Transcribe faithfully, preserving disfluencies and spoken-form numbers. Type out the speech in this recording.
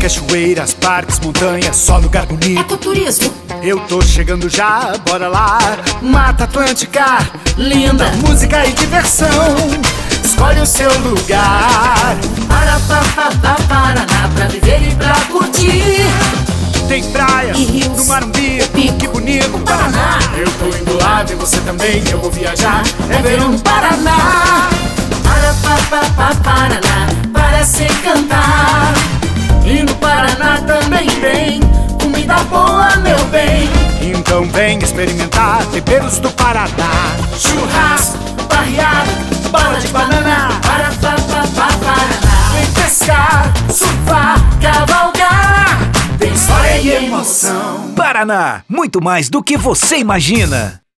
cachoeiras, parques, montanhas, só lugar bonito. Ecoturismo. Eu tô chegando já, bora lá. Mata Atlântica, Linda. música e diversão. Escolhe o seu lugar. Para, pa, pa, pa, Paraná, pra viver e pra curtir. Tem praia E rios, no Marumbi, o Pico, que bonito. o Paraná. Eu tô indo lá, vem você também, eu vou viajar. É verão no Paraná. Para, pa, pa, pa, Paraná, para se encantar. E no Paraná também tem Comida boa, meu bem. Então vem experimentar temperos do Paraná. Churrasco, barreado, bala de banana. Para, pa, pa, pa, Paraná. Vem pescar, Surfar, cavalgar. tem história e emoção. Paraná, muito mais do que você imagina.